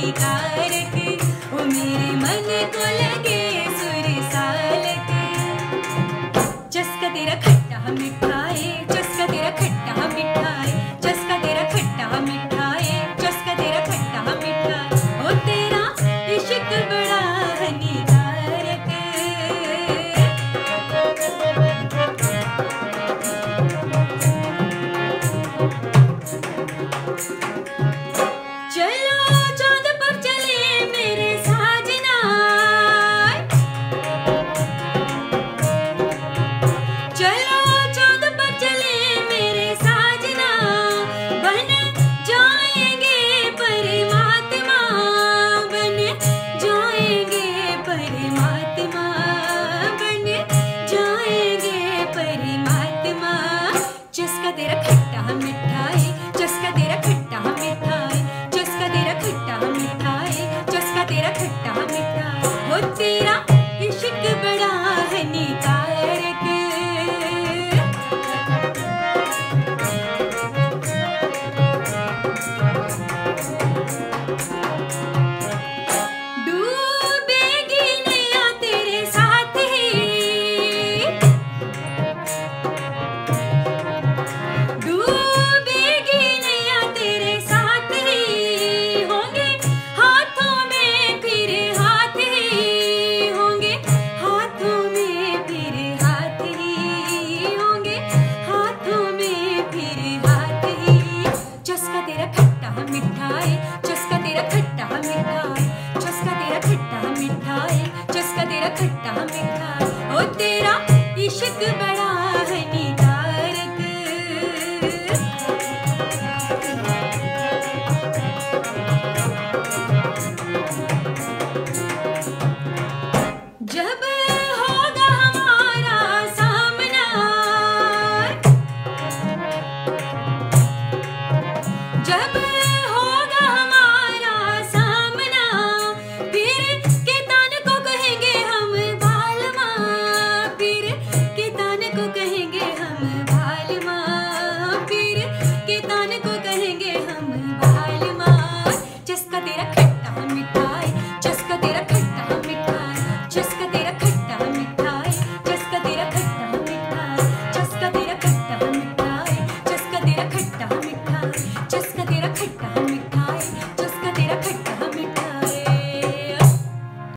हानिकारक, वो मेरे मन को लगे सुर सालक। चस्का तेरा खट्टा मीठा है, चस्का तेरा खट्टा मीठा है, चस्का तेरा खट्टा मीठा है, चस्का तेरा खट्टा मीठा है, ओ तेरा इश्क बड़ा हानिकारक। चलो चांद पर चले मेरे साजना, चलो चांद पर चले मेरे साजना, बन जाएंगे परमात्मा, बन जाएंगे परमात्मा, बन जाएंगे परमात्मा। चस्का तेरा खट्टा मीठा है, चस्का तेरा खट्टा मीठा है, चस्का तेरा खट्टा मीठा है, चस्का तेरा खट्टा मीठा है, वो तेरा इश्क बड़ा हानिकारक। डूबेगी नैया तेरे साथ ही, डूबेगी नैया तेरे साथ ही, होंगे हाथों में फिर हाथ ही, होंगे हाथों में फिर हाथ ही, होंगे हाथों में फिर हाथ ही। चस्का तेरा खट्टा मीठा है, चस्का तेरा खट्टा मीठा है, चस्का तेरा खट्टा मीठा है, चस्का तेरा खट्टा मीठा है, ओ तेरा इश्क बड़ा हानिकारक। जब होगा हमारा सामना, जब होगा हमारा सामना, फिर कितान को कहेंगे हम बालमा, फिर कितान को कहेंगे हम बालमा, फिर कितान को कहेंगे हम बालमा। चस्का तेरा खट्टा मीठा है, चस्का तेरा